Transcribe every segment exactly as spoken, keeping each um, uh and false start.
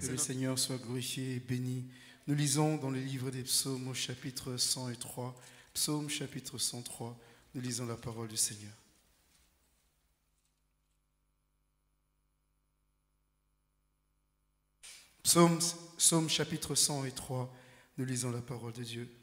Que le Seigneur soit glorifié et béni. Nous lisons dans le livre des psaumes au chapitre cent trois. Psaume chapitre cent trois. Nous lisons la parole du Seigneur. Psaume, psaume chapitre cent trois. Nous lisons la parole de Dieu.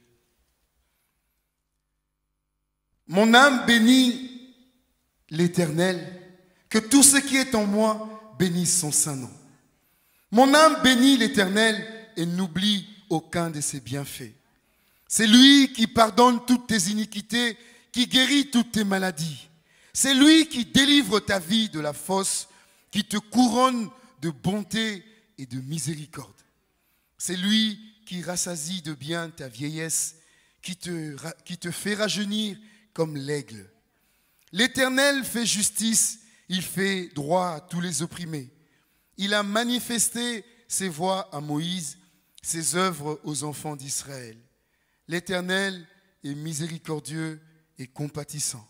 Mon âme bénit l'Éternel. Que tout ce qui est en moi bénisse son saint nom. Mon âme bénit l'Éternel et n'oublie aucun de ses bienfaits. C'est lui qui pardonne toutes tes iniquités, qui guérit toutes tes maladies. C'est lui qui délivre ta vie de la fosse, qui te couronne de bonté et de miséricorde. C'est lui qui rassasie de bien ta vieillesse, qui te, qui te fait rajeunir comme l'aigle. L'Éternel fait justice, il fait droit à tous les opprimés. Il a manifesté ses voies à Moïse, ses œuvres aux enfants d'Israël. L'Éternel est miséricordieux et compatissant,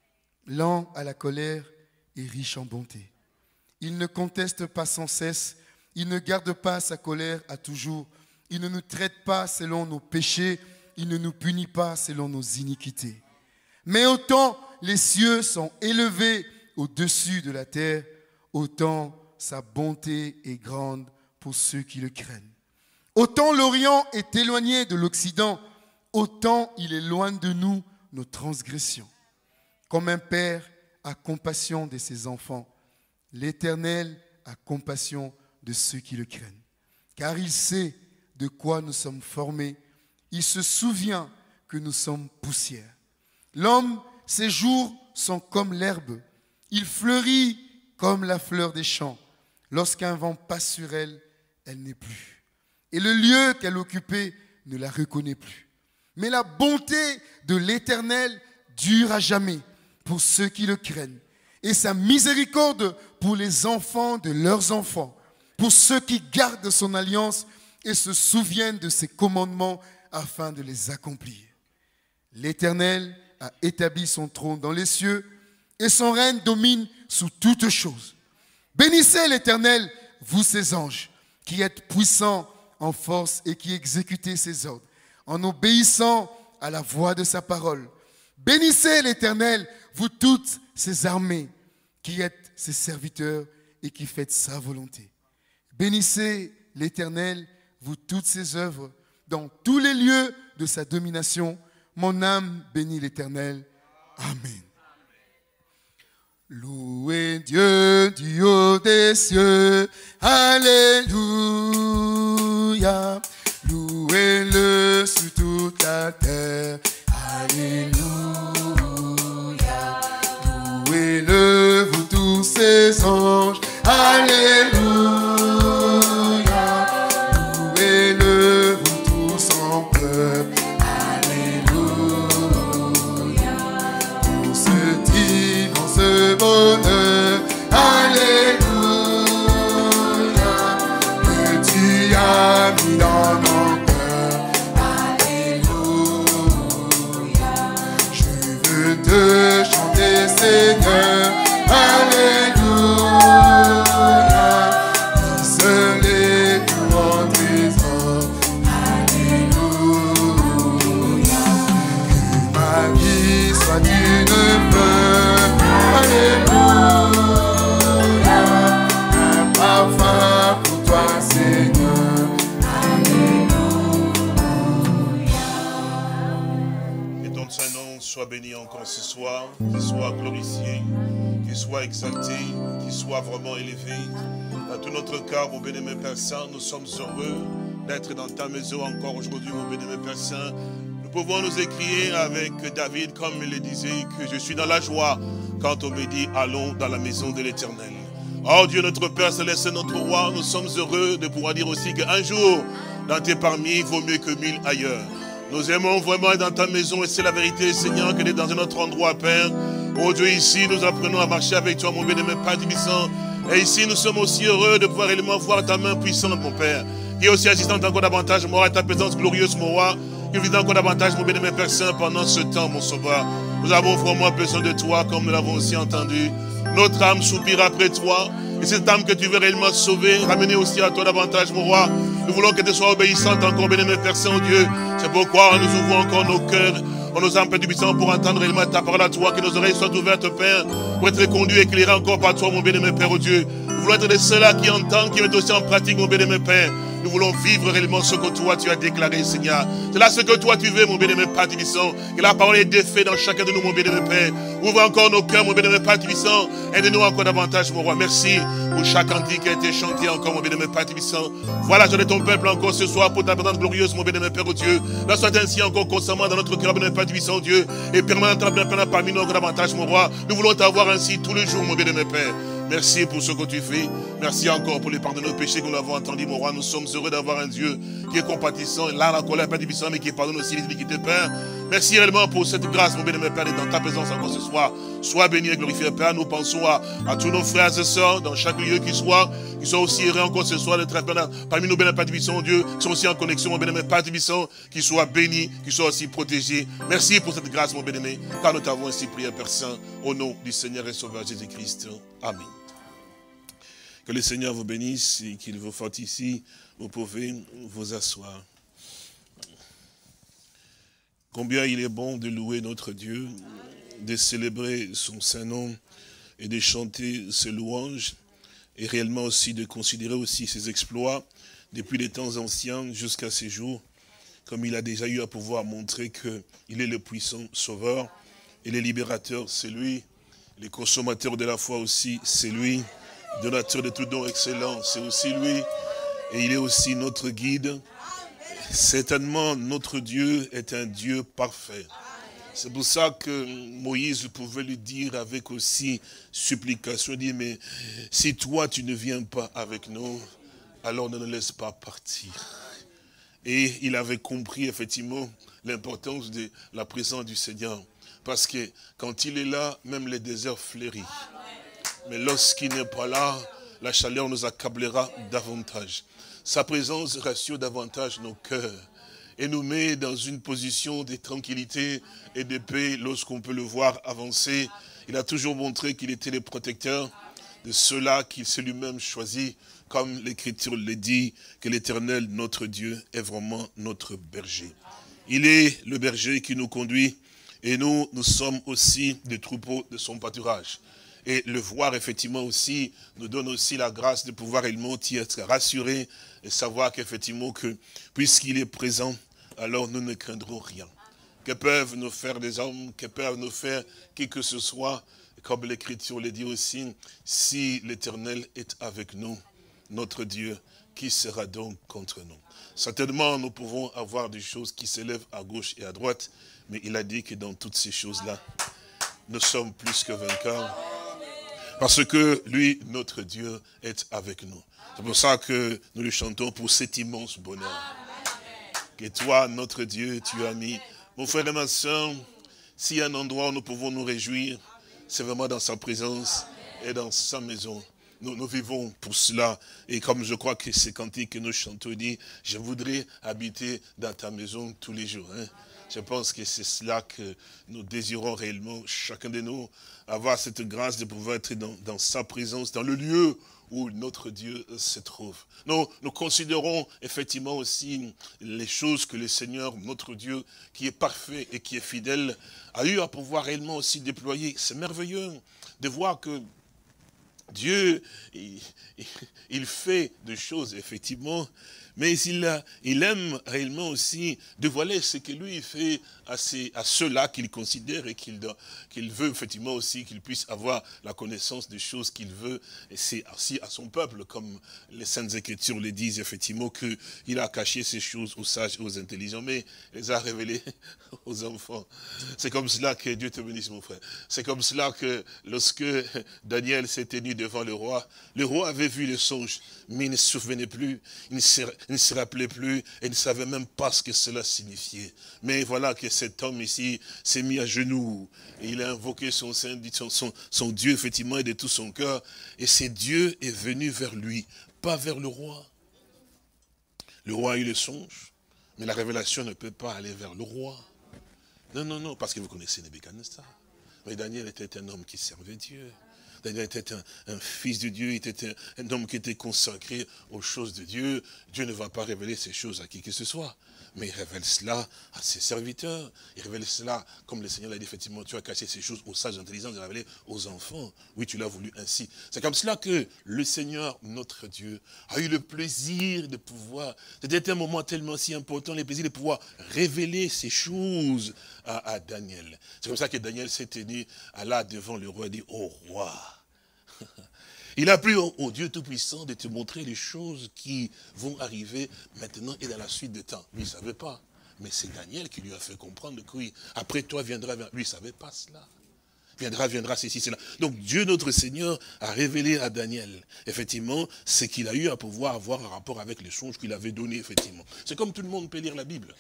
lent à la colère et riche en bonté. Il ne conteste pas sans cesse, il ne garde pas sa colère à toujours, il ne nous traite pas selon nos péchés, il ne nous punit pas selon nos iniquités. Mais autant les cieux sont élevés au-dessus de la terre, autant sa bonté est grande pour ceux qui le craignent. Autant l'Orient est éloigné de l'Occident, autant il éloigne de nous nos transgressions. Comme un père a compassion de ses enfants, l'Éternel a compassion de ceux qui le craignent. Car il sait de quoi nous sommes formés, il se souvient que nous sommes poussière. L'homme, ses jours sont comme l'herbe, il fleurit comme la fleur des champs. Lorsqu'un vent passe sur elle, elle n'est plus. Et le lieu qu'elle occupait ne la reconnaît plus. Mais la bonté de l'Éternel dure à jamais pour ceux qui le craignent. Et sa miséricorde pour les enfants de leurs enfants, pour ceux qui gardent son alliance et se souviennent de ses commandements afin de les accomplir. L'Éternel a établi son trône dans les cieux et son règne domine sous toutes choses. Bénissez l'Éternel, vous ses anges, qui êtes puissants en force et qui exécutez ses ordres, en obéissant à la voix de sa parole. Bénissez l'Éternel, vous toutes ses armées, qui êtes ses serviteurs et qui faites sa volonté. Bénissez l'Éternel, vous toutes ses œuvres, dans tous les lieux de sa domination. Mon âme bénit l'Éternel. Amen. Louez Dieu du haut des cieux, alléluia. Louez-le sur toute la terre, alléluia. Louez-le, vous tous ses anges, alléluia. Louez-le, vous tous son peuple, alléluia. Pour ce immense bonheur, alléluia, que tu as mis dans mon cœur, alléluia. Je veux te chanter, Seigneur, alléluia. Seul est mon trésor, alléluia. Que ma vie soit une fleur, alléluia. Un parfum pour toi, Seigneur, alléluia. Et ton Saint-Nom soit béni encore ce soir, qu'il soit glorifié, qu'il soit exalté, qu'il soit vraiment élevé. Dans tout notre cœur, mon bien-aimé Père Saint, nous sommes heureux d'être dans ta maison encore aujourd'hui, mon bien-aimé Père Saint. Nous pouvons nous écrier avec David, comme il le disait, que je suis dans la joie quand on me dit allons dans la maison de l'Éternel. Oh Dieu, notre Père Céleste, notre Roi, nous sommes heureux de pouvoir dire aussi qu'un jour, dans tes parmi, vaut mieux que mille ailleurs. Nous aimons vraiment être dans ta maison et c'est la vérité, Seigneur, que d'être dans un autre endroit, Père. Oh Dieu, ici, nous apprenons à marcher avec toi, mon bien-aimé Père Tibissant. Et ici, nous sommes aussi heureux de pouvoir réellement voir ta main puissante, mon Père. Qui est aussi assistante encore davantage, mon roi, à ta présence glorieuse, mon roi. Qui vit encore davantage, mon bien-aimé Père Saint, pendant ce temps, mon Sauveur. Nous avons vraiment besoin de toi, comme nous l'avons aussi entendu. Notre âme soupire après toi. Et cette âme que tu veux réellement sauver, ramener aussi à toi davantage, mon roi. Nous voulons que tu sois obéissante encore, bien-aimé Père Saint-Dieu. C'est pourquoi nous ouvrons encore nos cœurs, en nos âmes, Père du puissant, pour entendre réellement ta parole à toi, que nos oreilles soient ouvertes, Père, pour être conduits et éclairés encore par toi, mon bien-aimé Père, oh Dieu. Nous voulons être de ceux-là qui entendent, qui mettent aussi en pratique, mon bien-aimé Père. Nous voulons vivre réellement ce que toi tu as déclaré, Seigneur. C'est là ce que toi tu veux, mon bien-aimé Père Tibissant. Que la parole est défaite dans chacun de nous, mon bien-aimé Père. Ouvre encore nos cœurs, mon bien-aimé Père Tibissant. Aide-nous encore davantage, mon roi. Merci pour chaque cantique qui a été chanté encore, mon bien-aimé Père Tibissant. Voilà, je ton peuple encore ce soir pour ta présence glorieuse, mon bien-aimé Père, oh Dieu. Là, soit ainsi encore constamment dans notre cœur, bien-aimé Père Tibissant, Dieu. Et permanentement, permanentement parmi nous encore davantage, mon roi. Nous voulons t'avoir ainsi tous les jours, mon bien-aimé Père. Merci pour ce que tu fais. Merci encore pour les pardons de nos péchés que nous avons entendus, mon roi. Nous sommes heureux d'avoir un Dieu qui est compatissant, là, la colère, Père Tibissant, mais qui pardonne aussi les iniquités, Père. Merci réellement pour cette grâce, mon bien-aimé Père, et dans ta présence encore ce soir. Sois béni et glorifié, Père. Nous pensons à, à tous nos frères et sœurs dans chaque lieu qui soient, qui soient aussi heureux encore ce soir, d'être parmi nous, bien-aimé Père Tibissant, Dieu, qui sont aussi en connexion, mon bien-aimé Père Tibissant, qui soient bénis, qui soient aussi protégés. Merci pour cette grâce, mon bien-aimé, car nous t'avons ainsi prié, Père Saint, au nom du Seigneur et Sauveur Jésus-Christ. Amen. Que le Seigneur vous bénisse et qu'il vous fortifie. Vous pouvez vous asseoir. Combien il est bon de louer notre Dieu, de célébrer son Saint-Nom et de chanter ses louanges, et réellement aussi de considérer aussi ses exploits depuis les temps anciens jusqu'à ces jours, comme il a déjà eu à pouvoir montrer qu'il est le puissant sauveur et le libérateur, c'est lui, les consommateurs de la foi aussi, c'est lui, donateur de tout don excellent, c'est aussi lui, et il est aussi notre guide. Certainement, notre Dieu est un Dieu parfait. C'est pour ça que Moïse pouvait lui dire avec aussi supplication, dire, mais si toi tu ne viens pas avec nous, alors ne nous laisse pas partir. Et il avait compris effectivement l'importance de la présence du Seigneur. Parce que quand il est là, même les déserts fleurissent. Mais lorsqu'il n'est pas là, la chaleur nous accablera davantage. Sa présence rassure davantage nos cœurs et nous met dans une position de tranquillité et de paix lorsqu'on peut le voir avancer. Il a toujours montré qu'il était le protecteur de ceux-là qu'il s'est lui-même choisi, comme l'Écriture le dit, que l'Éternel, notre Dieu, est vraiment notre berger. Il est le berger qui nous conduit et nous, nous sommes aussi des troupeaux de son pâturage. Et le voir, effectivement, aussi, nous donne aussi la grâce de pouvoir réellement y être rassurés et savoir qu'effectivement, que puisqu'il est présent, alors nous ne craindrons rien. Que peuvent nous faire des hommes, que peuvent nous faire qui que ce soit, comme l'Écriture le dit aussi, si l'Éternel est avec nous, notre Dieu, qui sera donc contre nous? Certainement, nous pouvons avoir des choses qui s'élèvent à gauche et à droite, mais il a dit que dans toutes ces choses-là, nous sommes plus que vainqueurs. Parce que lui, notre Dieu, est avec nous. C'est pour ça que nous le chantons pour cet immense bonheur. Que toi, notre Dieu, tu as mis. Mon frère et ma soeur, s'il y a un endroit où nous pouvons nous réjouir, c'est vraiment dans sa présence et dans sa maison. Nous, nous vivons pour cela. Et comme je crois que c'est cantique que nous chantons, dit, je voudrais habiter dans ta maison tous les jours. Hein. Je pense que c'est cela que nous désirons réellement, chacun de nous, avoir cette grâce de pouvoir être dans, dans sa présence, dans le lieu où notre Dieu se trouve. Nous, nous considérons effectivement aussi les choses que le Seigneur, notre Dieu, qui est parfait et qui est fidèle, a eu à pouvoir réellement aussi déployer. C'est merveilleux de voir que Dieu, il, il fait des choses, effectivement, mais il, a, il aime réellement aussi dévoiler ce que lui fait à, ces, à ceux-là qu'il considère et qu'il qu'il veut effectivement aussi qu'ils puissent avoir la connaissance des choses qu'il veut. Et c'est aussi à son peuple, comme les Saintes Écritures le disent, effectivement, qu'il a caché ces choses aux sages et aux intelligents, mais il les a révélées aux enfants. C'est comme cela que Dieu te bénisse, mon frère. C'est comme cela que lorsque Daniel s'est tenu devant le roi, le roi avait vu le songe, mais il ne se souvenait plus, il ne se, il ne se rappelait plus, et il ne savait même pas ce que cela signifiait. Mais voilà que cet homme ici s'est mis à genoux, et il a invoqué son, son, son, son Dieu, effectivement, et de tout son cœur, et ce Dieu est venu vers lui, pas vers le roi. Le roi a eu le songe, mais la révélation ne peut pas aller vers le roi. Non, non, non, parce que vous connaissez Nebuchadnezzar. Mais Daniel était un homme qui servait Dieu. Daniel était un, un fils de Dieu, il était un, un homme qui était consacré aux choses de Dieu. Dieu ne va pas révéler ces choses à qui que ce soit. Mais il révèle cela à ses serviteurs. Il révèle cela, comme le Seigneur l'a dit, effectivement, tu as caché ces choses aux sages intelligents, de révéler aux enfants. Oui, tu l'as voulu ainsi. C'est comme cela que le Seigneur, notre Dieu, a eu le plaisir de pouvoir, c'était un moment tellement si important, le plaisir de pouvoir révéler ces choses à, à Daniel. C'est comme ça que Daniel s'est tenu à là devant le roi et dit, oh roi, il a plu au, au Dieu Tout-Puissant de te montrer les choses qui vont arriver maintenant et dans la suite de temps. Lui, il ne savait pas. Mais c'est Daniel qui lui a fait comprendre que oui, après toi viendra, lui, il ne savait pas cela. Viendra, viendra, ceci, cela. Donc Dieu, notre Seigneur, a révélé à Daniel, effectivement, ce qu'il a eu à pouvoir avoir un rapport avec les songes qu'il avait donnés, effectivement. C'est comme tout le monde peut lire la Bible.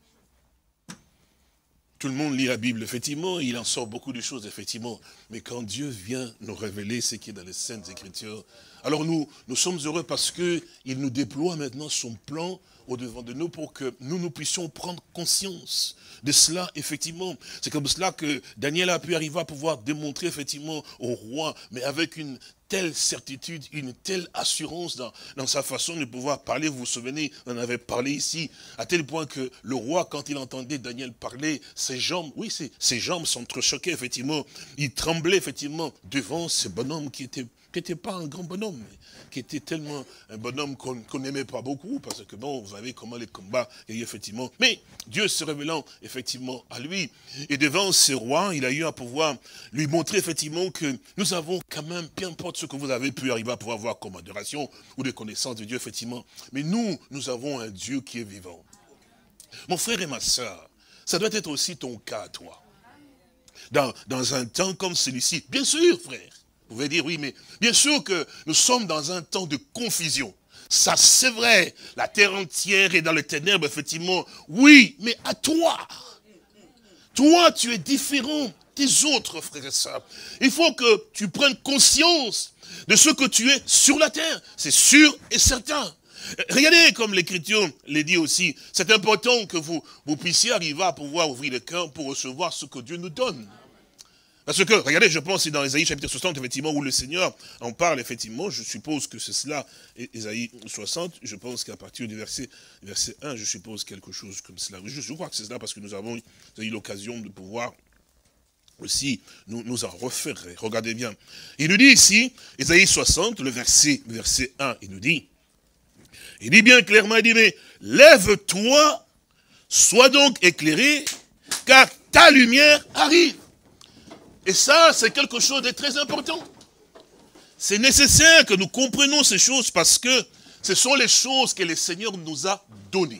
Tout le monde lit la Bible, effectivement, il en sort beaucoup de choses, effectivement. Mais quand Dieu vient nous révéler ce qui est dans les Saintes Écritures, alors nous, nous sommes heureux parce qu'il nous déploie maintenant son plan au-devant de nous pour que nous, nous puissions prendre conscience de cela, effectivement. C'est comme cela que Daniel a pu arriver à pouvoir démontrer, effectivement, au roi, mais avec une telle certitude, une telle assurance dans, dans sa façon de pouvoir parler. Vous vous souvenez, on en avait parlé ici, à tel point que le roi, quand il entendait Daniel parler, ses jambes, oui, ses, ses jambes s'entrechoquaient, effectivement. Il tremblait, effectivement, devant ce bonhomme qui était qui n'était pas un grand bonhomme, qui était tellement un bonhomme qu'on qu'on n'aimait pas beaucoup, parce que bon, vous savez comment les combats, et effectivement. Mais Dieu se révélant effectivement à lui, et devant ce roi, il a eu à pouvoir lui montrer effectivement que nous avons quand même, peu importe ce que vous avez pu arriver à pouvoir voir comme adoration ou de connaissance de Dieu, effectivement, mais nous, nous avons un Dieu qui est vivant. Mon frère et ma soeur, ça doit être aussi ton cas, toi. Dans, dans un temps comme celui-ci, bien sûr, frère. Vous pouvez dire, oui, mais bien sûr que nous sommes dans un temps de confusion. Ça, c'est vrai. La terre entière est dans les ténèbres, effectivement. Oui, mais à toi. Toi, tu es différent des autres, frères et sœurs. Il faut que tu prennes conscience de ce que tu es sur la terre. C'est sûr et certain. Regardez comme l'Écriture le dit aussi. C'est important que vous, vous puissiez arriver à pouvoir ouvrir le cœur pour recevoir ce que Dieu nous donne. Parce que, regardez, je pense, c'est dans Ésaïe chapitre soixante, effectivement, où le Seigneur en parle, effectivement, je suppose que c'est cela, Ésaïe soixante, je pense qu'à partir du verset, verset un, je suppose quelque chose comme cela. Je, je crois que c'est cela, parce que nous avons eu l'occasion de pouvoir aussi nous, nous en refaire. Regardez bien. Il nous dit ici, Ésaïe soixante, le verset, verset un, il nous dit, il dit bien clairement, il dit, mais lève-toi, sois donc éclairé, car ta lumière arrive. Et ça, c'est quelque chose de très important. C'est nécessaire que nous comprenions ces choses parce que ce sont les choses que le Seigneur nous a données.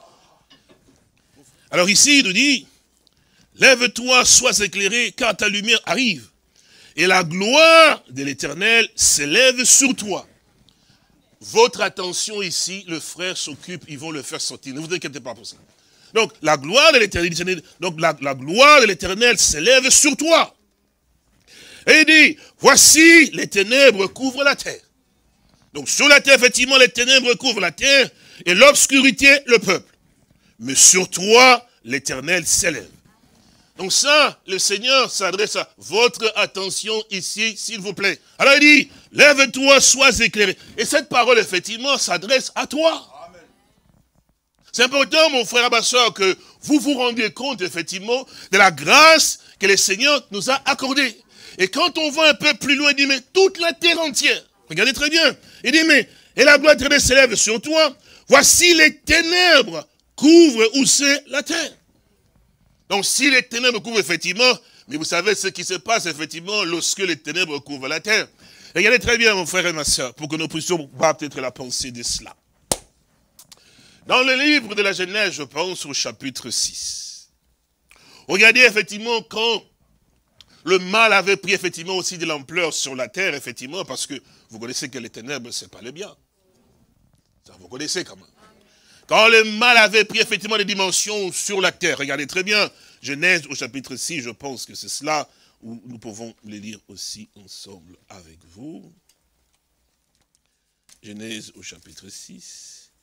Alors ici, il nous dit, lève-toi, sois éclairé, car ta lumière arrive. Et la gloire de l'Éternel s'élève sur toi. Votre attention ici, le frère s'occupe, ils vont le faire sortir. Ne vous inquiétez pas pour ça. Donc, la gloire de l'Éternel, donc la, la gloire de l'Éternel s'élève sur toi. Et il dit, voici les ténèbres couvrent la terre. Donc sur la terre, effectivement, les ténèbres couvrent la terre et l'obscurité le peuple. Mais sur toi, l'Éternel s'élève. Donc ça, le Seigneur s'adresse à votre attention ici, s'il vous plaît. Alors il dit, lève-toi, sois éclairé. Et cette parole, effectivement, s'adresse à toi. C'est important, mon frère et ma soeur, que vous vous rendiez compte, effectivement, de la grâce que le Seigneur nous a accordée. Et quand on va un peu plus loin, il dit, mais toute la terre entière, regardez très bien, il dit, mais, et la gloire de l'Éternel s'élève sur toi, voici les ténèbres couvrent où c'est la terre. Donc si les ténèbres couvrent effectivement, mais vous savez ce qui se passe effectivement lorsque les ténèbres couvrent la terre. Regardez très bien, mon frère et ma soeur, pour que nous puissions voir peut-être la pensée de cela. Dans le livre de la Genèse, je pense au chapitre six. Regardez effectivement quand le mal avait pris effectivement aussi de l'ampleur sur la terre, effectivement, parce que vous connaissez que les ténèbres, c'est pas le bien. Ça, vous connaissez quand même. Quand le mal avait pris effectivement des dimensions sur la terre, regardez très bien, Genèse au chapitre six, je pense que c'est cela où nous pouvons les lire aussi ensemble avec vous. Genèse au chapitre six.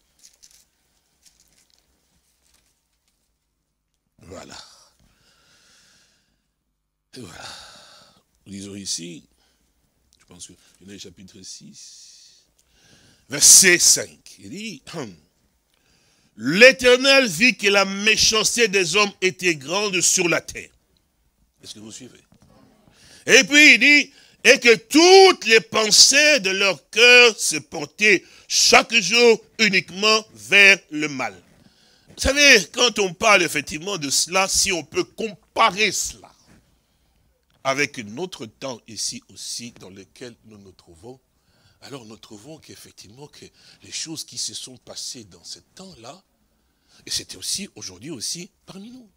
Voilà. Et voilà. Nous lisons ici. pense que il est le chapitre six, verset cinq. Il dit, l'Éternel vit que la méchanceté des hommes était grande sur la terre. Est-ce que vous suivez? Et puis il dit, et que toutes les pensées de leur cœur se portaient chaque jour uniquement vers le mal. Vous savez, quand on parle effectivement de cela, si on peut comparer cela avec notre temps ici aussi dans lequel nous nous trouvons, alors nous trouvons qu'effectivement que les choses qui se sont passées dans ce temps-là, et c'était aussi aujourd'hui aussi parmi nous.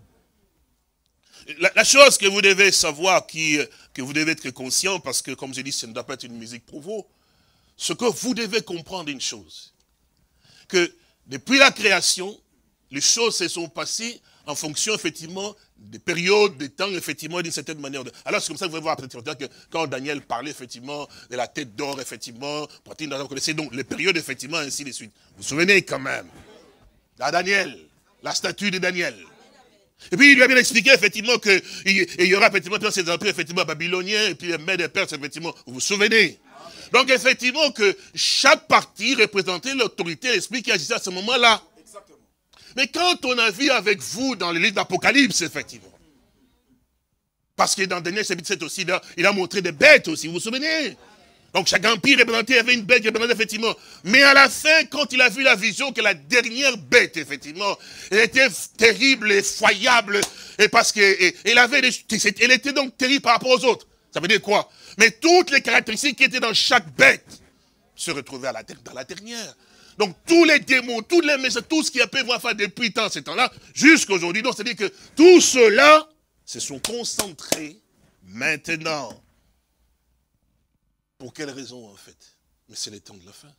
La, la chose que vous devez savoir, qui, que vous devez être conscient, parce que comme je dis, ça ne doit pas être une musique pour vous, c'est que vous devez comprendre une chose, que depuis la création, les choses se sont passées en fonction, effectivement, des périodes, des temps, effectivement, d'une certaine manière. Alors, c'est comme ça que vous pouvez voir, peut-être, que quand Daniel parlait, effectivement, de la tête d'or, effectivement, vous connaissez donc les périodes, effectivement, ainsi de suite. Vous vous souvenez quand même, la Daniel, la statue de Daniel. Et puis, il lui a bien expliqué, effectivement, qu'il y, y aura, effectivement, dans ces empires, effectivement, babyloniens, et puis les Mèdes et Perses, effectivement, vous vous souvenez. Donc, effectivement, que chaque partie représentait l'autorité, l'esprit qui agissait à ce moment-là. Mais quand on a vu avec vous dans le livre d'Apocalypse, effectivement, parce que dans Daniel chapitre sept aussi, là, il a montré des bêtes aussi, vous vous souvenez? Donc chaque empire représenté avait une bête qui représentait effectivement. Mais à la fin, quand il a vu la vision que la dernière bête, effectivement, elle était terrible, effroyable, et parce qu'elle avait des, elle était donc terrible par rapport aux autres. Ça veut dire quoi? Mais toutes les caractéristiques qui étaient dans chaque bête se retrouvaient à la, dans la dernière. Donc tous les démons, tous les messages, tout ce qui a pu voir faire depuis tant ce temps-là, jusqu'à aujourd'hui. Donc c'est-à-dire que tout cela se sont concentrés maintenant. Pour quelle raison en fait? Mais c'est le temps de la fin.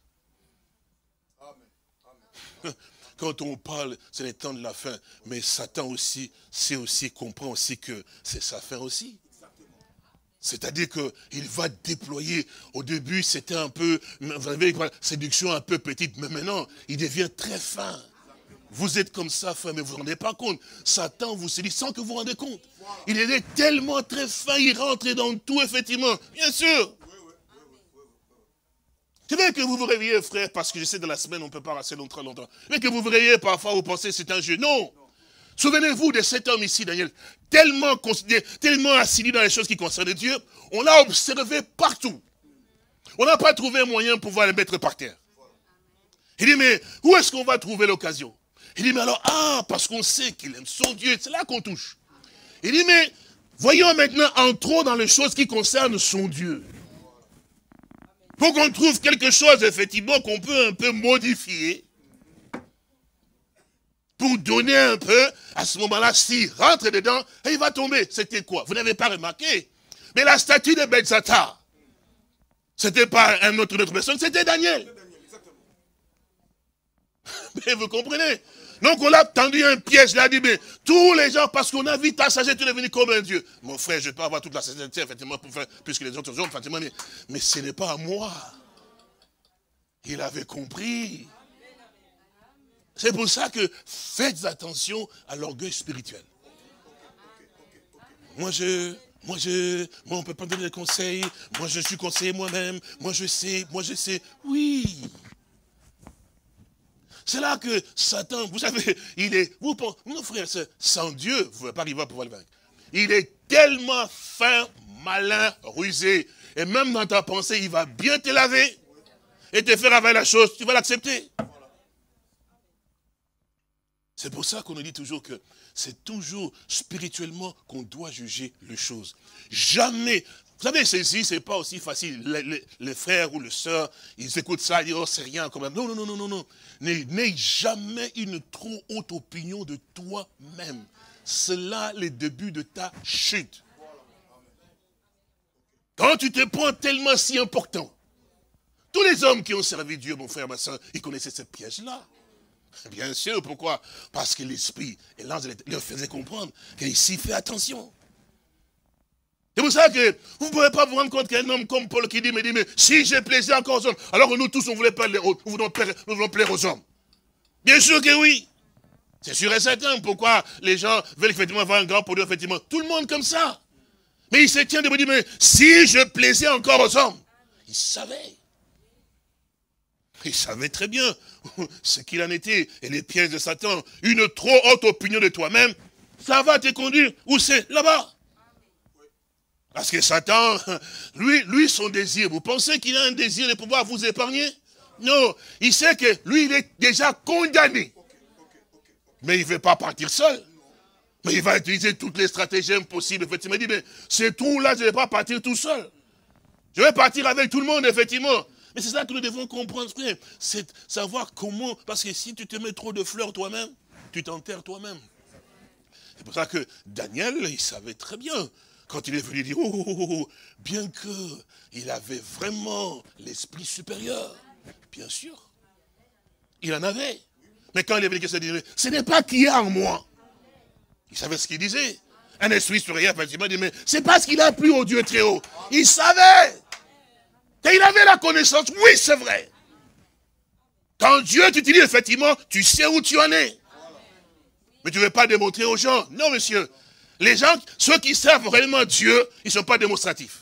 Amen. Amen. Quand on parle, c'est le temps de la fin. Mais Satan aussi, c'est aussi, comprend aussi que c'est sa fin aussi. C'est-à-dire qu'il va déployer, au début c'était un peu, vous avez une séduction un peu petite, mais maintenant il devient très fin. Vous êtes comme ça, frère, mais vous ne vous rendez pas compte. Satan vous séduit sans que vous vous rendez compte. Il est tellement très fin, il rentre dans tout, effectivement. Bien sûr. Je veux que vous vous réveillez, frère, parce que je sais dans la semaine on ne peut pas rester longtemps, longtemps. Mais que vous vous réveillez parfois, vous pensez que c'est un jeu. Non. Souvenez-vous de cet homme ici, Daniel, tellement considéré, tellement assidu dans les choses qui concernent Dieu, on l'a observé partout. On n'a pas trouvé un moyen pour pouvoir le mettre par terre. Il dit, mais où est-ce qu'on va trouver l'occasion? Il dit, mais alors, ah, parce qu'on sait qu'il aime son Dieu, c'est là qu'on touche. Il dit, mais voyons maintenant, entrons dans les choses qui concernent son Dieu. Faut qu'on trouve quelque chose, effectivement, qu'on peut un peu modifier, pour donner un peu, à ce moment-là, s'il rentre dedans, et il va tomber. C'était quoi? Vous n'avez pas remarqué? Mais la statue de Belshazzar, c'était pas un autre, une autre personne, c'était Daniel. Mais vous comprenez? Donc on a tendu un piège, il a dit, mais tous les gens, parce qu'on a vu ta sagesse, tu es devenu comme un Dieu. Mon frère, je peux avoir toute la sagesse, effectivement, pour faire, puisque les autres hommes, effectivement, mais, mais ce n'est pas à moi. Il avait compris. C'est pour ça que faites attention à l'orgueil spirituel. Moi, je, moi, je, moi, on ne peut pas donner des conseils. Moi, je suis conseiller moi-même. Moi, je sais, moi, je sais. Oui. C'est là que Satan, vous savez, il est, vous pensez, mon frère, sans Dieu, vous ne pouvez pas arriver à pouvoir le vaincre. Il est tellement fin, malin, rusé. Et même dans ta pensée, il va bien te laver et te faire avaler la chose. Tu vas l'accepter. C'est pour ça qu'on nous dit toujours que c'est toujours spirituellement qu'on doit juger les choses. Jamais. Vous savez, ceci, c'est pas aussi facile. Les, les, les frères ou les sœurs, ils écoutent ça, ils disent, oh, c'est rien quand même. Non, non, non, non, non, non. N'aie jamais une trop haute opinion de toi-même. C'est là le début de ta chute. Quand tu te prends tellement si important, tous les hommes qui ont servi Dieu, mon frère, ma soeur, ils connaissaient ce piège-là. Bien sûr, pourquoi? Parce que l'esprit et l'ange leur faisait comprendre qu'ici, fait attention. C'est pour ça que vous ne pouvez pas vous rendre compte qu'un homme comme Paul qui dit, mais dit, mais si j'ai plaisir encore aux hommes, alors que nous tous, on voulait pas les, nous, voulons plaire, nous voulons plaire aux hommes. Bien sûr que oui. C'est sûr et certain. Pourquoi les gens veulent effectivement avoir un grand pour Dieu, effectivement. Tout le monde comme ça. Mais il se tient debout, il dit, mais si je plaisais encore aux hommes. Il savait. Il savait très bien ce qu'il en était. Et les pièges de Satan, une trop haute opinion de toi-même, ça va te conduire. Où c'est? Là-bas. Parce que Satan, lui, lui, son désir, vous pensez qu'il a un désir de pouvoir vous épargner? Non, il sait que lui, il est déjà condamné. Mais il ne veut pas partir seul. Mais il va utiliser toutes les stratégies possibles. Effectivement, il dit, mais c'est tout là, je ne vais pas partir tout seul. Je vais partir avec tout le monde, effectivement. Mais c'est ça que nous devons comprendre, frère. C'est savoir comment, parce que si tu te mets trop de fleurs toi-même, tu t'enterres toi-même. C'est pour ça que Daniel, il savait très bien, quand il est venu dire, oh, oh, oh, oh, bien qu'il avait vraiment l'esprit supérieur, bien sûr, il en avait. Mais quand il est venu, il dit, ce n'est pas qui est en moi. Il savait ce qu'il disait. Un esprit supérieur, effectivement, il dit, mais c'est parce qu'il a plu au Dieu très haut. Il savait. Et il avait la connaissance, oui, c'est vrai. Quand Dieu t'utilise, effectivement, tu sais où tu en es. Mais tu ne veux pas démontrer aux gens. Non, monsieur. Les gens, ceux qui servent réellement Dieu, ils ne sont pas démonstratifs.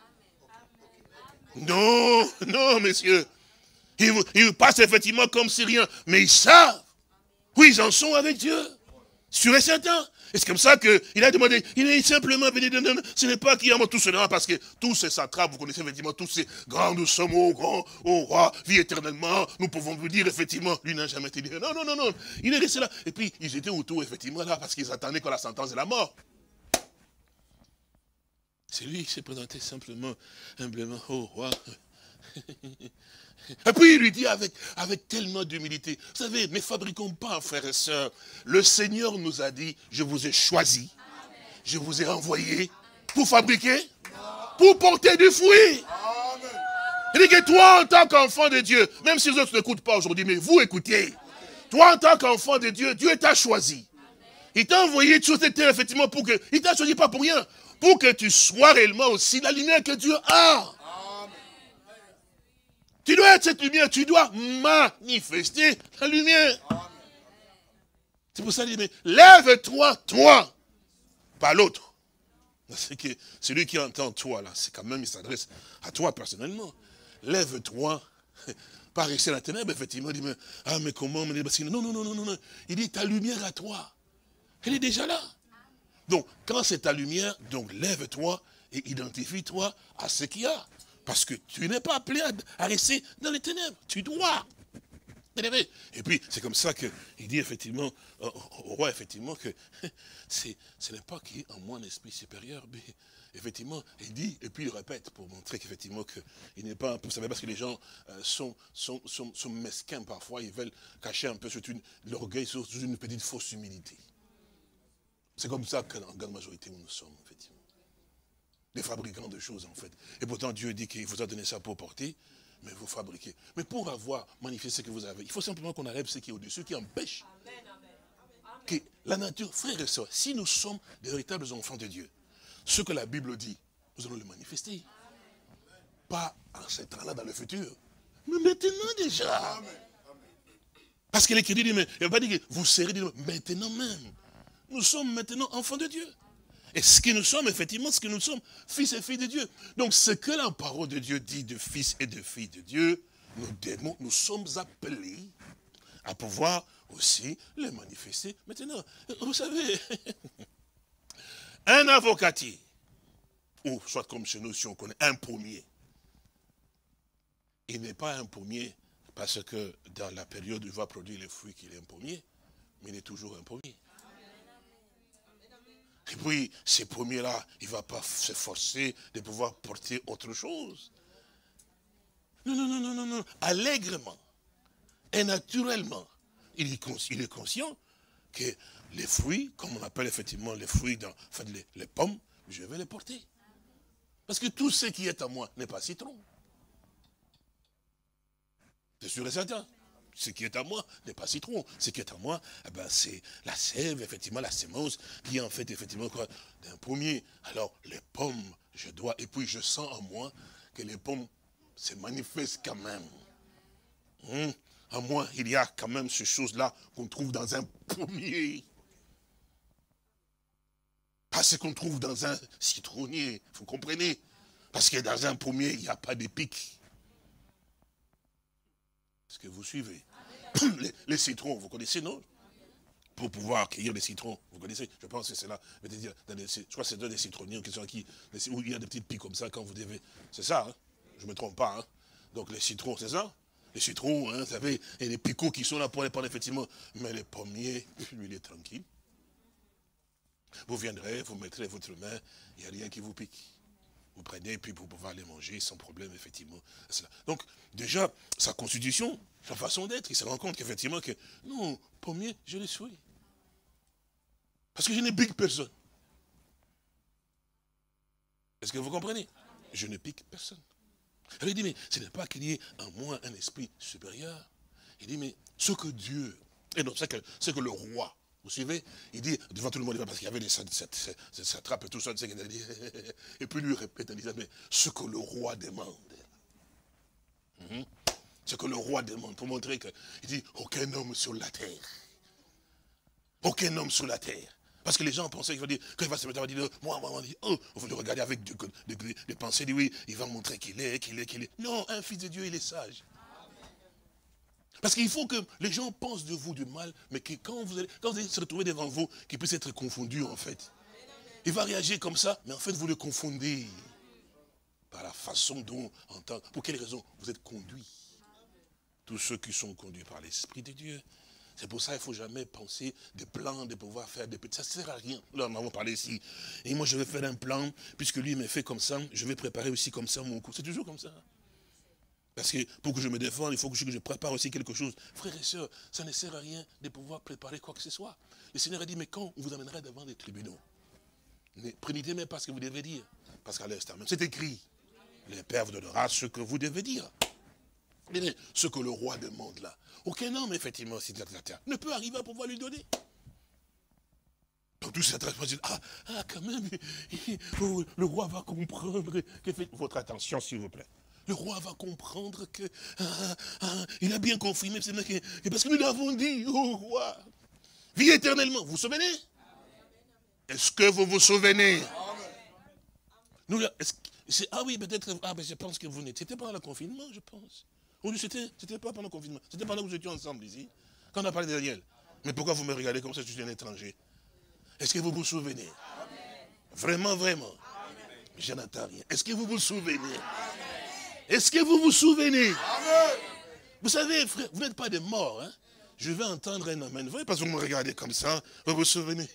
Non, non, monsieur. Ils, ils passent effectivement comme si rien. Mais ils savent où ils en sont avec Dieu. Sûr et certain. Et c'est comme ça qu'il a demandé, il est simplement venu de nous, ce n'est pas qu'il y a tout cela, parce que tous ces satrapes, vous connaissez effectivement tous ces grands, nous sommes au grand, au roi, vie éternellement, nous pouvons vous dire effectivement, lui n'a jamais été dit, non, non, non, non, il est resté là. Et puis, ils étaient autour, effectivement, là, parce qu'ils attendaient que la sentence de la mort. C'est lui qui s'est présenté simplement, humblement, au roi. Et puis il lui dit avec, avec tellement d'humilité, vous savez, ne fabriquons pas, frères et sœurs. Le Seigneur nous a dit, je vous ai choisi, je vous ai envoyé pour fabriquer, pour porter du fruit. Il dit que toi, en tant qu'enfant de Dieu, même si les autres n'écoutent pas aujourd'hui, mais vous écoutez, toi, en tant qu'enfant de Dieu, Dieu t'a choisi. Il t'a envoyé sur cette terre, effectivement, pour que, il t'a choisi pas pour rien, pour que tu sois réellement aussi la lumière que Dieu a. Tu dois être cette lumière, tu dois manifester la lumière. C'est pour ça qu'il dit, mais lève-toi, toi, pas l'autre. C'est que celui qui entend toi, là, c'est quand même, il s'adresse à toi personnellement. Lève-toi, pas rester dans la ténèbre, effectivement. Il dit, mais, ah, mais comment, mais, parce que, non, non, non, non, non. Il dit, ta lumière à toi, elle est déjà là. Donc, quand c'est ta lumière, donc lève-toi et identifie-toi à ce qu'il y a. Parce que tu n'es pas appelé à, à rester dans les ténèbres. Tu dois. Et puis, c'est comme ça qu'il dit effectivement, au, au roi, effectivement, que ce n'est pas qu'il y ait en moi un esprit supérieur, mais effectivement, il dit, et puis il répète pour montrer qu'effectivement, il n'est pas, vous savez, parce que les gens euh, sont, sont, sont, sont mesquins parfois, ils veulent cacher un peu l'orgueil sous une petite fausse humilité. C'est comme ça qu'en grande majorité, nous sommes, effectivement. Des fabricants de choses, en fait. Et pourtant, Dieu dit qu'il vous a donné ça pour porter, mais vous fabriquez. Mais pour avoir manifesté ce que vous avez, il faut simplement qu'on enlève ce qui est au-dessus, qui empêche Amen. Que la nature, frères et sœurs, si nous sommes des véritables enfants de Dieu, ce que la Bible dit, nous allons le manifester. Amen. Pas en ce temps-là dans le futur, mais maintenant déjà. Amen. Parce que l'Écriture dit, mais il ne va pas dire que vous serez maintenant même. Nous sommes maintenant enfants de Dieu. Et ce que nous sommes, effectivement, ce que nous sommes, fils et filles de Dieu. Donc, ce que la parole de Dieu dit de fils et de filles de Dieu, nous, démons, nous sommes appelés à pouvoir aussi le manifester maintenant. Vous savez, un avocatier, ou soit comme chez nous, si on connaît, un pommier, il n'est pas un pommier parce que dans la période où il va produire les fruits qu'il est un pommier, mais il est toujours un pommier. Et puis, ces pommiers-là, il ne va pas s'efforcer de pouvoir porter autre chose. Non, non, non, non, non, non. Allègrement et naturellement, il est, il est conscient que les fruits, comme on appelle effectivement les fruits, dans, enfin les, les pommes, je vais les porter. Parce que tout ce qui est à moi n'est pas citron. C'est sûr et certain. Ce qui est à moi n'est pas citron. Ce qui est à moi, eh ben, c'est la sève, effectivement, la sémence, qui est en fait, effectivement, quoi, d'un pommier. Alors, les pommes, je dois, et puis je sens en moi que les pommes se manifestent quand même. Hum, en moi, il y a quand même ces choses-là qu'on trouve dans un pommier. à ce qu'on trouve dans un citronnier. Vous comprenez? Parce que dans un pommier, il n'y a pas de pics. Est-ce que vous suivez? Les, les citrons, vous connaissez, non? Pour pouvoir cueillir les citrons, vous connaissez? Je pense que c'est là. Je crois que c'est dans des citronniers qui sont qui, où il y a des petites pics comme ça quand vous devez. C'est ça, hein? Je ne me trompe pas. Hein? Donc les citrons, c'est ça? Les citrons, hein, vous savez, et les picots qui sont là pour les prendre, effectivement. Mais les pommiers, lui, il est tranquille. Vous viendrez, vous mettrez votre main, il n'y a rien qui vous pique. Vous prenez, puis vous pouvez les manger sans problème, effectivement. Donc, déjà, sa constitution, sa façon d'être, il se rend compte qu'effectivement, que non, pommier, je les suis. Parce que je ne pique personne. Est-ce que vous comprenez? Je ne pique personne. Alors il dit, mais ce n'est pas qu'il y ait en moi un esprit supérieur. Il dit, mais ce que Dieu, et non, c'est que, c'est que le roi, vous suivez? Il dit, devant tout le monde, parce qu'il y avait des satrapes et tout ça, et puis lui répète en disant, mais ce que le roi demande, mm-hmm. ce que le roi demande, pour montrer que, il dit, aucun homme sur la terre, aucun homme sur la terre. Parce que les gens pensaient qu'il va dire, quand il va se mettre à dire, moi, moi, on dit, oh, il faut le regarder avec des de, de, de pensées, il dit, oui, il va montrer qu'il est, qu'il est, qu'il est. Non, un fils de Dieu, il est sage. Parce qu'il faut que les gens pensent de vous du mal, mais que quand vous allez, quand vous allez se retrouver devant vous, qu'il puisse être confondu, en fait. Il va réagir comme ça, mais en fait, vous le confondez. Par la façon dont, en tant, pour quelle raison vous êtes conduits. Tous ceux qui sont conduits par l'Esprit de Dieu. C'est pour ça qu'il ne faut jamais penser des plans, de pouvoir faire des petits. Ça ne sert à rien. Là, on en a parlé ici. Et moi, je vais faire un plan, puisque lui m'a fait comme ça, je vais préparer aussi comme ça mon coup. C'est toujours comme ça. Parce que pour que je me défende, il faut que je prépare aussi quelque chose. Frères et sœurs, ça ne sert à rien de pouvoir préparer quoi que ce soit. Le Seigneur a dit, mais quand on vous amènera devant des tribunaux, ne prenez même pas ce que vous devez dire. Parce qu'à l'instant même, c'est écrit. Le Père vous donnera ce que vous devez dire. Mais ce que le roi demande là, aucun homme, effectivement, si la terre, ne peut arriver à pouvoir lui donner. Donc tout ça, ah, ah, quand même, oh, le roi va comprendre que faites votre attention, s'il vous plaît. Le roi va comprendre que, ah, ah, il a bien confirmé, c'est que, que parce que nous l'avons dit, oh roi, vis éternellement. Vous vous souvenez? Est-ce que vous vous souvenez? Nous, est ah oui, peut-être, ah, ben, je pense que vous n'étiez pas pendant le confinement, je pense. C'était, c'était pas pendant le confinement, c'était pendant que nous étions ensemble ici, quand on a parlé de Daniel. Mais pourquoi vous me regardez comme ça, je suis un étranger? Est-ce que vous vous souvenez? Amen. Vraiment, vraiment. Je n'entends rien. Est-ce que vous vous souvenez? Est-ce que vous vous souvenez? Amen. Vous savez, frère, vous n'êtes pas des morts. Hein? Je vais entendre un amen. Vous voyez, parce que vous me regardez comme ça, vous vous souvenez?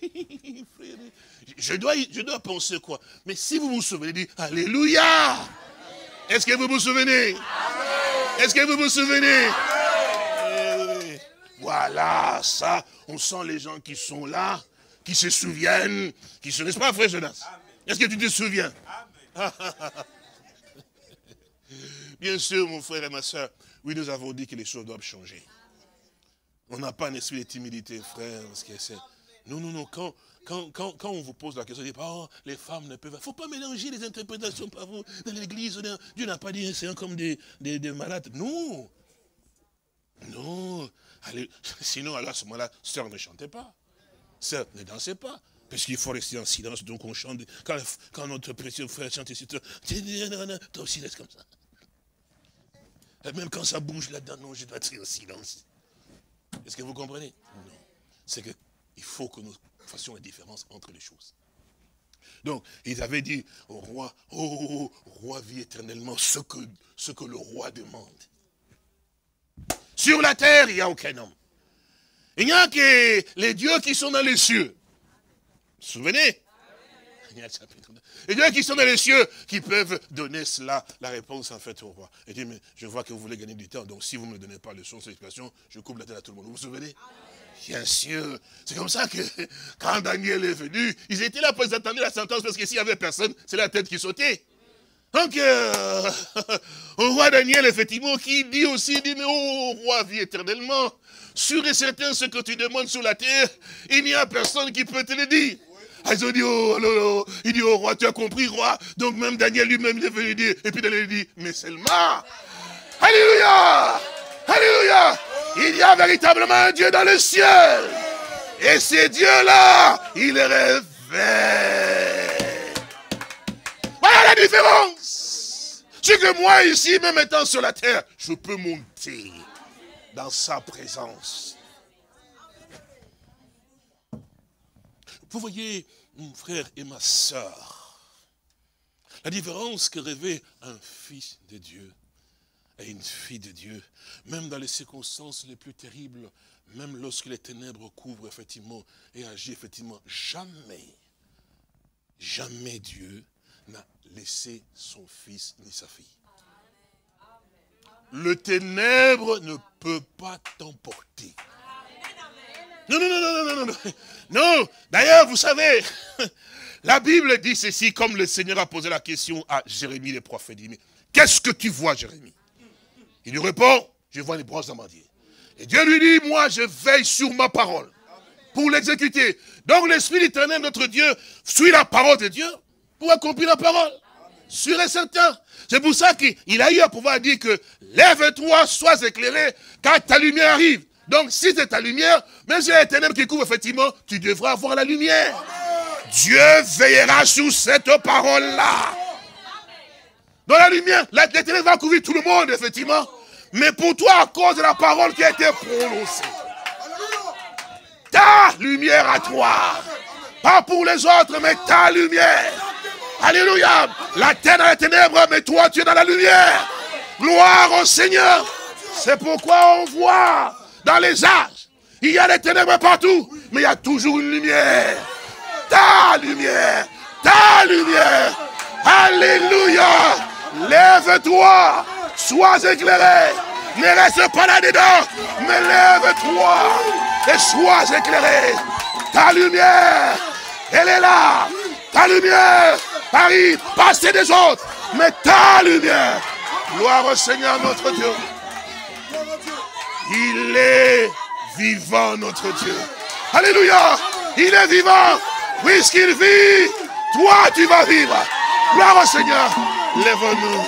je, dois, je dois penser quoi? Mais si vous vous souvenez, dites Alléluia! Est-ce que vous vous souvenez? Amen. Est-ce que vous vous souvenez? Eh, voilà, ça, on sent les gens qui sont là, qui se souviennent, qui se... N'est-ce pas, frère Jonas? Est-ce que tu te souviens? Bien sûr, mon frère et ma soeur, oui, nous avons dit que les choses doivent changer. On n'a pas un esprit de timidité, frère, parce que c'est... Non, non, non, quand, quand, quand, quand on vous pose la question, on dit, oh, les femmes ne peuvent... Il ne faut pas mélanger les interprétations par vous. Dans l'église, Dieu n'a pas dit, c'est comme des, des, des malades. Non. Non. Allez, sinon, à ce moment-là, sœur, ne chantez pas. Sœur, ne dansez pas. Parce qu'il faut rester en silence, donc on chante. Quand, quand notre précieux frère chante ici, toi aussi reste comme ça. Et même quand ça bouge là-dedans, non, je dois être en silence. Est-ce que vous comprenez? Non. C'est qu'il faut que nous fassions la différence entre les choses. Donc, ils avaient dit au roi, oh, roi, vis éternellement ce que, ce que le roi demande. Sur la terre, il n'y a aucun homme. Il n'y a que les dieux qui sont dans les cieux. Vous vous souvenez? Les dieux qui sont dans les cieux qui peuvent donner cela, la réponse en fait au roi. Et dit, mais je vois que vous voulez gagner du temps, donc si vous ne me donnez pas le son, cette explication, je coupe la tête à tout le monde. Vous vous souvenez? Bien sûr. C'est comme ça que quand Daniel est venu, ils étaient là pour attendre la sentence, parce que s'il n'y avait personne, c'est la tête qui sautait. Donc, euh, au roi Daniel, effectivement, qui dit aussi, dit, mais oh, roi, vis éternellement. Sûr et certain, ce que tu demandes sur la terre, il n'y a personne qui peut te le dire. Ah, ils ont dit, oh, oh, oh, il dit, oh, roi, tu as compris, roi. Donc, même Daniel lui-même, il est venu dire, et puis Daniel dit, mais seulement, alléluia, alléluia, il y a véritablement un Dieu dans le ciel. Et ce Dieu-là, il révèle différence. C'est que moi, ici, même étant sur la terre, je peux monter dans sa présence. Vous voyez, mon frère et ma sœur, la différence que revêt un fils de Dieu et une fille de Dieu, même dans les circonstances les plus terribles, même lorsque les ténèbres couvrent effectivement et agissent effectivement, jamais, jamais Dieu n'a laissé son fils ni sa fille. Le ténèbre ne peut pas t'emporter. Non, non, non, non, non, non, non. Non, d'ailleurs, vous savez, la Bible dit ceci, comme le Seigneur a posé la question à Jérémie, le prophète. Il dit, qu'est-ce que tu vois, Jérémie? Il lui répond, je vois les branches d'amandier. Et Dieu lui dit, moi, je veille sur ma parole pour l'exécuter. Donc, l'Esprit d'Éternel, notre Dieu, suit la parole de Dieu pour accomplir la parole. Sûr et certain. C'est pour ça qu'il a eu à pouvoir dire que lève-toi, sois éclairé, car ta lumière arrive. Donc, si c'est ta lumière, même si il y a les ténèbres qui couvrent, effectivement, tu devras avoir la lumière. Amen. Dieu veillera sur cette parole-là. Dans la lumière, la, les ténèbres vont couvrir tout le monde, effectivement. Mais pour toi, à cause de la parole qui a été prononcée. Ta lumière à toi. Pas pour les autres, mais ta lumière. Alléluia. La terre dans les ténèbres, mais toi, tu es dans la lumière. Gloire au Seigneur. C'est pourquoi on voit dans les âges, il y a des ténèbres partout, mais il y a toujours une lumière. Ta lumière, ta lumière. Alléluia. Lève-toi, sois éclairé. Ne reste pas là-dedans, mais lève-toi et sois éclairé. Ta lumière, elle est là. Ta lumière arrive, passer des autres, mais ta lumière. Gloire au Seigneur notre Dieu. Il est vivant, notre Dieu. Alléluia. Il est vivant. Puisqu'il vit, toi tu vas vivre. Gloire au Seigneur. Lève-nous.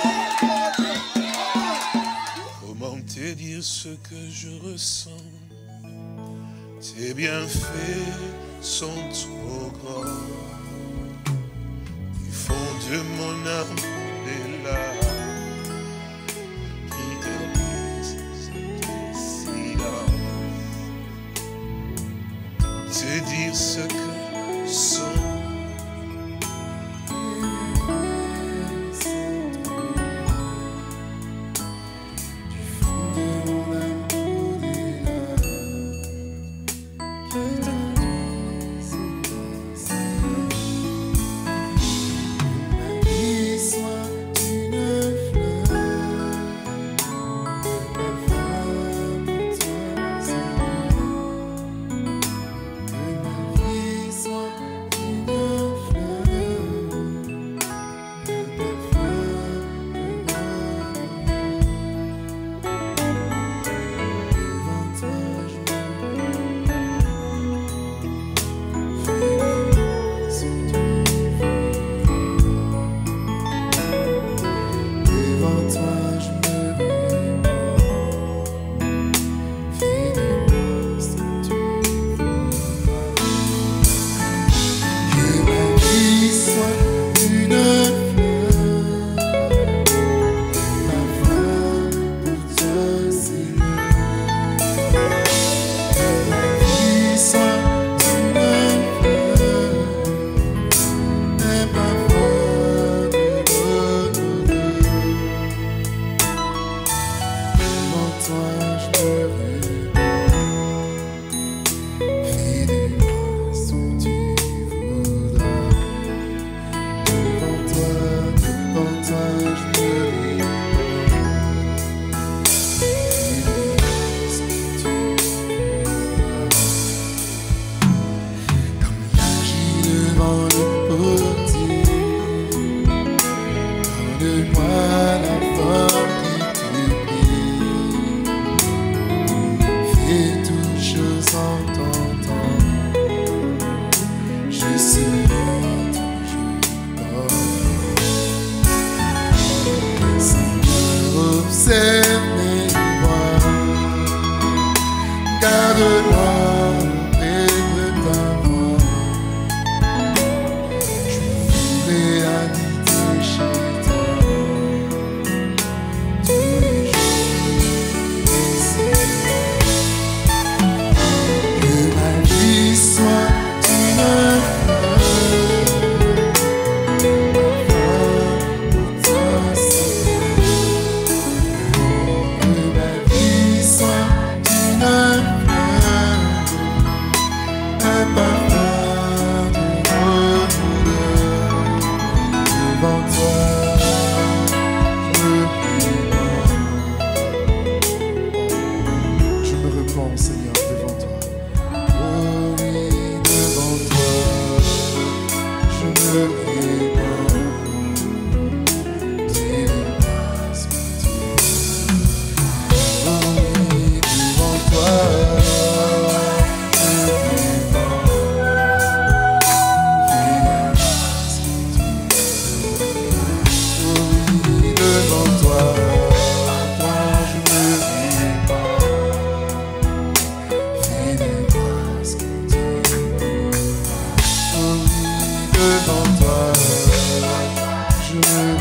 Comment te dire ce que je ressens? Tes bienfaits sont trop grands. Du fond de mon âme, des larmes qui te te dire ce que sont. Sois répands, Seigneur, devant toi. Oh oui, devant toi, je me répands. Tu es parce que tu es. Oh oui, devant toi, je me répands. Tu es parce que tu es. Oh oui, devant toi, toi je me répands. Fidèle parce que tu es. Oh oui, devant toi, je me